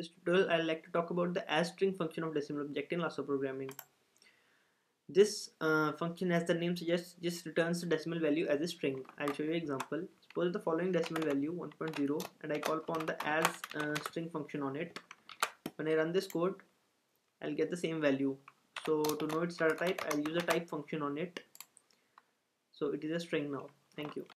tutorial, I'd like to talk about the asString function of decimal object in Lasso programming. This function, as the name suggests, just returns the decimal value as a string. I'll show you an example. Suppose the following decimal value 1.0 and I call upon the asString function on it. When I run this code, I'll get the same value. So to know its data type, I'll use a type function on it. So it is a string now. Thank you.